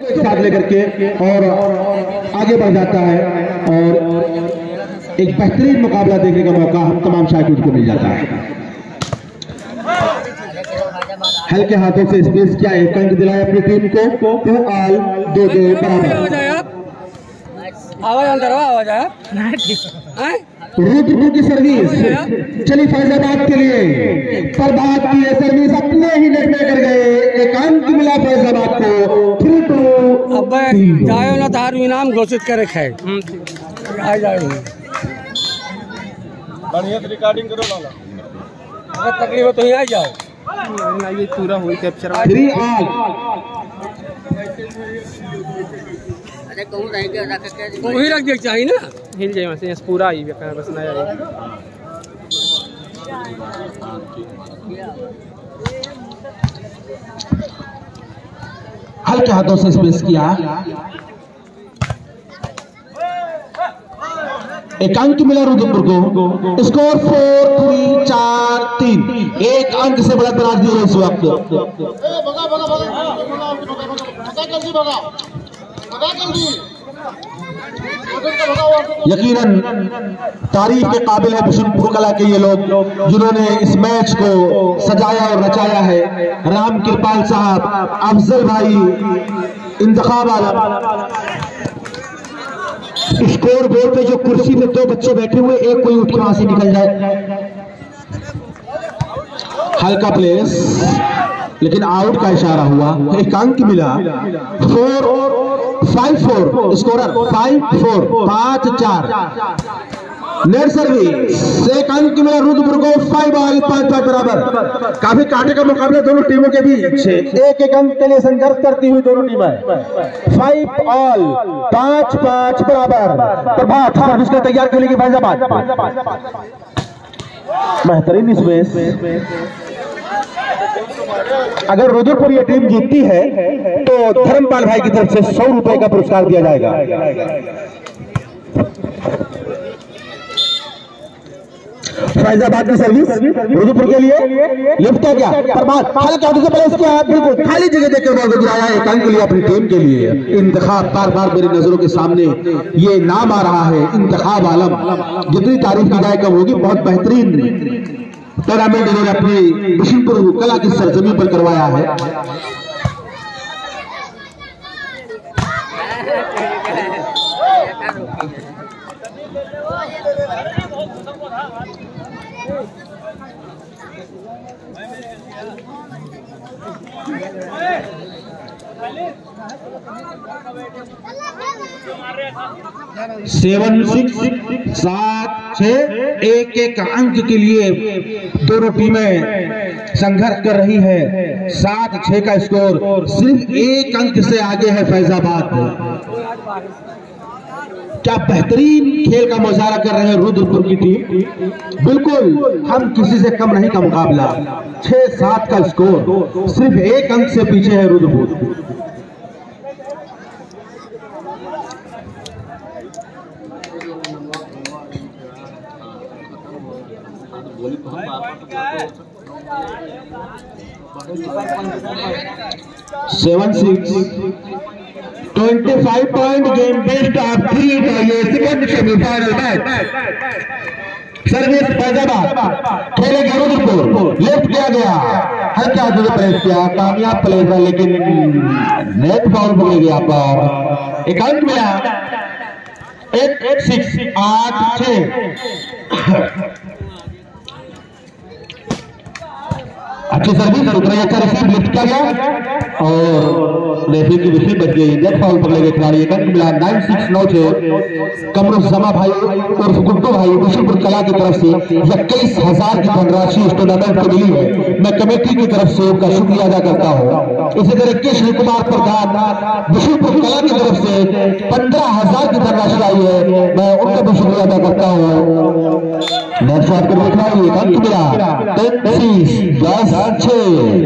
साथ लेकर के और आगे बढ़ जाता है और एक बेहतरीन मुकाबला देखने का मौका हम तमाम शायकीन को मिल जाता है। हल्के हाथों से स्पेस किया, एक अंक दिलाया अपनी टीम को, 2 ऑल 2-2 बराबर। आवाज अंदर आवाज आया रुद्रपुर की सर्विस चली फैजाबाद के लिए, प्रभात की ये सर्विस अपने ही नेट में कर गए, एक अंक मिला फैजाबाद को। 3-2 अब जाओ ना तार इनाम घोषित करे खाए आ जाओ बढ़िया रिकॉर्डिंग करो लाला, अगर तकलीफ हो तो ही आ जाओ। ये पूरा हुई कैप्चर 3 ऑल। वही रख देना चाहिए ना, हिल जाए वैसे पूरा ही बस नया हल्के हाथों से स्पेस किया, एक अंक मिला रुद्रपुर को। स्कोर 4-3, एक अंक से बढ़त बना दी है इस वक्त। यकीनन तारीफ के काबिल है बिशनपुर कला के ये लोग जिन्होंने इस मैच को सजाया और रचाया है। राम कृपाल साहब, अफजल भाई, इंतखाब आलम। स्कोर बोर्ड पे जो कुर्सी में 2 बच्चे बैठे हुए, एक कोई उठ के वहां से निकल जाए। हल्का प्लेस लेकिन आउट का इशारा हुआ, एक अंक मिला। 5-4 स्कोरर, 5-4, 5-4 नेट सर्विस, एक अंक मिला रुद्रपुर को। 5 ऑल 5 बराबर। काफी कांटे का मुकाबला दोनों टीमों के बीच, एक अंक के लिए संघर्ष करती हुई दोनों टीमें। 5 ऑल 5 बराबर। प्रभात सर्विस को तैयार के लिए फैजाबाद, बेहतरीन स्पेस। अगर रुद्रपुर ये टीम जीतती है तो धर्मपाल भाई की तरफ से 100 रुपए का पुरस्कार दिया जाएगा। फैजाबाद की सर्विस रुद्रपुर के लिए लिफ्ट है क्या? प्रभात हल्के हाथों से प्लेस किया, बिल्कुल खाली जगह देकर बॉल गिराया, एक अंक लिया अपनी टीम के लिए। इंतखाब बार बार मेरी नजरों के सामने ये नाम आ रहा है, इंतखाब आलम। जितनी तारीफ की जाए कम होगी। बहुत बेहतरीन टूर्नामेंट इन्होंने अपनी बिशनपुर कला की सरजमी पर करवाया है। सेवन 6 7-6 एक अंक के लिए दोनों टीमें संघर्ष कर रही है। 7-6 का स्कोर, सिर्फ एक अंक से आगे है फैजाबाद। क्या बेहतरीन खेल का मुजाहरा कर रहे हैं रुद्रपुर की टीम। बिल्कुल हम किसी से कम नहीं का मुकाबला। 6-7 का स्कोर, सिर्फ एक अंक से पीछे है Rudrapur. Seven 6 25 point game best of 3 का ये second semifinal match. Service Faizabad खेलेगी रुद्रपुर, लेफ्ट किया गया, हल्के हाथों से प्रेस किया, कामयाब प्लेस है लेकिन नेट फाउल पकड़ गया पर एक अंक मिला। 8-6 8-6 अच्छी सर्विस, अच्छा रिसीव लिफ्ट किया गया और रेफरी की विफी बच गई। नेट फाउल पकड़े गए खिलाड़ी, एक अंक मिला। 9-6 कमरुज़्ज़मा भाई और गुड्डू भाई बिशनपुर कला की तरफ से 21,000 की धनराशि इस टूर्नामेंट को मिली है। मैं कमेटी की तरफ से उनका शुक्रिया अदा करता हूँ। इसी तरह के श्री कुमार प्रधान बिशनपुर कला की तरफ से 15,000 की धनराशि आई है, मैं उनका भी शुक्रिया अदा करता हूँ। नेट शॉट कर देखना, एक अंक मिला। 10-6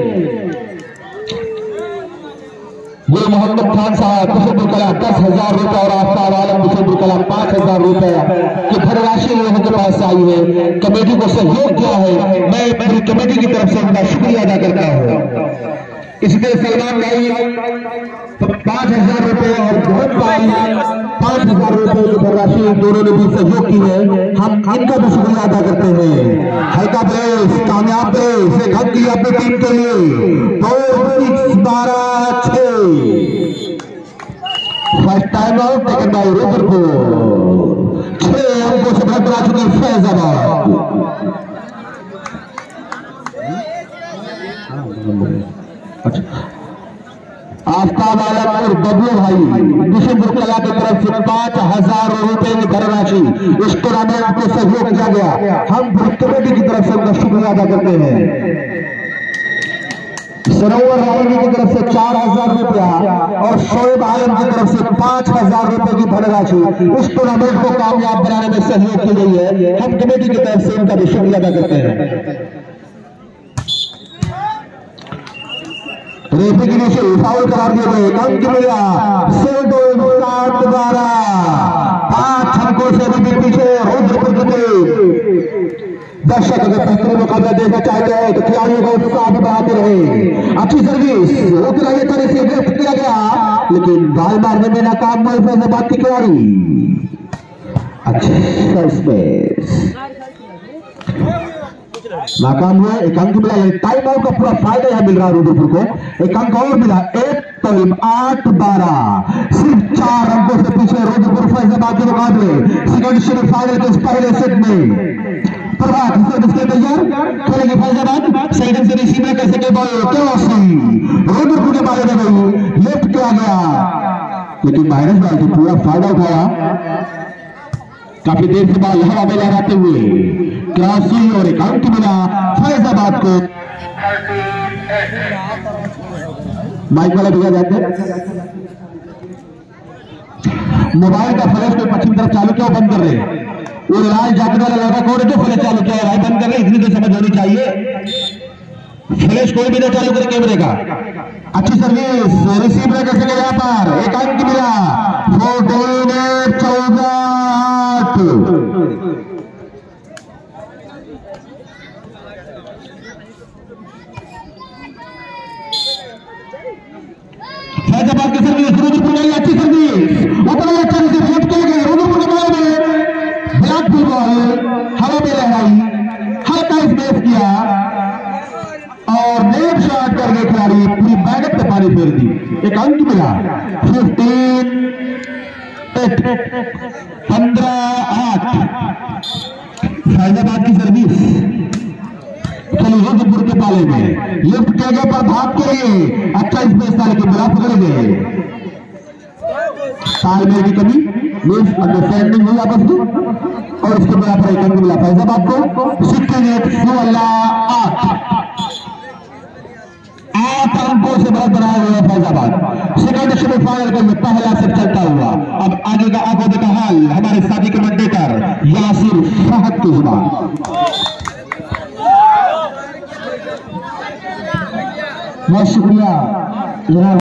गुरु मोहम्मद खान साहब बिशनपुर कला 10,000 रुपए और आफ्ताब आलम बिशनपुर कला 5,000 रुपए की धनराशि लोगों के पास आई है। कमेटी को सहयोग किया है, मैं पूरी कमेटी की तरफ से उनका शुक्रिया अदा करता हूँ। इसी तरह सलमान भाई 5,000 रुपए और बहुत भाई 5,000 रुपए की धनराशि दोनों ने भी सहयोग की है। हम इनका भी शुक्रिया अदा करते हैं। हल्का प्रेस, कामयाब प्रेस, एक हक की अपनी टीम के लिए 2-6-12-6। First time out taken by Rudrapur. 6 अंकों से बढ़कर आ चुकी फैजाबाद। आफ्ताब आलम और बबलू भाई बिशनपुर कला की तरफ से 5,000 रुपए की धनराशि इस टूर्नामेंट को सहयोग किया गया। हम कमेटी की तरफ से उनका शुक्रिया अदा करते हैं। सरोवर रावणी की तरफ से 4,000 रुपया और शोएब आलम की तरफ से 5,000 रुपए की धनराशि इस टूर्नामेंट को कामयाब बनाने में सहयोग की गई है। हम कमेटी की तरफ से उनका भी शुक्रिया अदा करते हैं। रेफरी की नीचे फाउल करार दिए गए, अंक मिला 7-12। 5 अंकों से भी पीछे रुद्रपुर के दर्शक अगर बेहतरीन मुकाबला देखना चाहते हैं तो खिलाड़ियों को उत्साह बढ़ाते रहे। अच्छी सर्विस उतना ये तरह से व्यक्त किया गया लेकिन बाल मारने में नाकाम हुए फैजाबाद के खिलाड़ी। अच्छा स्पेस नाकाम हुआ। एक अंक मिला, टाइम आउट का पूरा फायदा यहां मिल रहा है रुद्रपुर को। एक अंक और मिला, 8-12। सिर्फ 4 अंकों से पीछे रुद्रपुर फैजाबाद के मुकाबले सेकंड सेमीफाइनल के पहले सेट में। प्रभात तैयार खेलेंगे फैजाबाद। सही ढंग से रिसीव कर सके बॉल रुद्रपुर के बारे में नहीं लेफ्ट किया गया लेकिन माइनस बॉल से पूरा फायदा उठाया। काफी देर से बॉल हवा में लहराते हुए क्रॉसिंग और एक अंक मिला फैजाबाद को। माइक वाला दिया जाते मोबाइल का फ्लैश को पश्चिम तरफ चालू किया बंद कर रहे हैं। वो लाल जैकेट वाला लड़का कौन है जो फ्लैश चालू किया है बंद कर रहे, इतनी तो समझ होनी चाहिए। फ्लैश कोई भी ना चालू करे कैमरे का। अच्छी सर्विस रिसीव कर सके यहाँ पर एक अंक मिला 14-14। फैजाबाद की सर्विस रुद्रपुर ने अच्छी सर्विस उतना अच्छा रिसीव लेफ्ट किया गया। रुद्रपुर के बॉल में ब्लैक बॉल हवा में लहराई, हल्का स्पेस किया और नेट शॉट करके खिलाड़ी पूरी बैगट पे पानी फेर दी। एक अंक मिला 15-8। फैजाबाद की सर्विस चलो रुद्रपुर के पाले में लिफ्ट किया गया पर भाग के लिए अच्छा स्पेस था लेकिन बड़ा पकड़ गए। तालमेल की कमी मिस अंडरस्टैंडिंग हुई आपस में और इसके बराबर एक अंक मिला फैजाबाद को। 16-8 अंकों से बहुत बनाया हुआ फैजाबाद। सेकंड सेमीफाइनल का पहला सेट चलता हुआ। अब आगे का आंखों देखा हाल हमारे साथी कमेंटेटर यासिर फहद की जुबान। बहुत शुक्रिया।